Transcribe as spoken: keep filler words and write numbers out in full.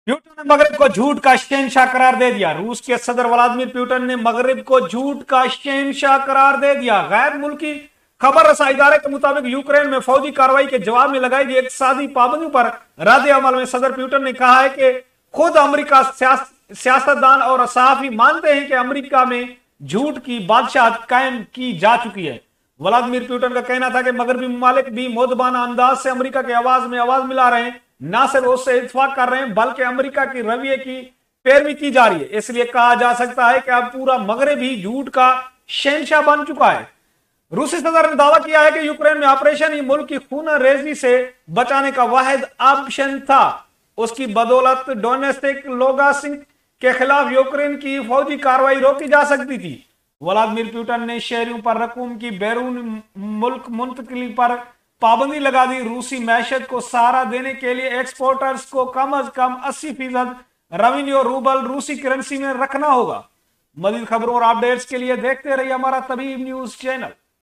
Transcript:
Putin ने मगरब को झूठ का शहंशाह करार दे दिया। रूस के सदर व्लादिमीर प्यूटन ने मगरब को झूठ का शहंशाह करार दे दिया। गैर मुल्की खबर रसा इदारे के मुताबिक यूक्रेन में फौजी कार्रवाई के जवाब में लगाई गई इक्तिसादी पाबंदियों पर रद्द अमल में सदर प्यूटन ने कहा है कि खुद अमेरिका सियासतदान और सहाफी मानते हैं कि अमेरिका में झूठ की बादशाहत कायम की जा चुकी है। व्लादिमीर प्यूटन का कहना था कि मगरबी ममालिक भी मोदबाना अंदाज से अमेरिका की आवाज में आवाज मिला रहे हैं, ना सिर्फ उससे इत्तेफाक कर रहे हैं बल्कि अमेरिका की रवैये की पैरवी की जा रही है। इसलिए कहा जा सकता है कि अब पूरा मगरब ही झूठ का शहंशाह बन चुका है। रूसी सदर ने दावा किया है कि यूक्रेन में ऑपरेशन ही मुल्क की खून रेजी से बचाने का वाहिद ऑप्शन था। उसकी बदौलत डोनेस्टिक लोगासिंग के खिलाफ यूक्रेन की फौजी कार्रवाई रोकी जा सकती थी। व्लादिमीर पुतिन ने शहरियों पर रकूम की बैरून मुल्क मुंतकिली पर पाबंदी लगा दी। रूसी मैशत को सहारा देने के लिए एक्सपोर्टर्स को कम अज कम अस्सी फीसद रेवेन्यू रूबल रूसी करेंसी में रखना होगा। मजीद खबरों और अपडेट्स के लिए देखते रहिए हमारा तबीब न्यूज चैनल।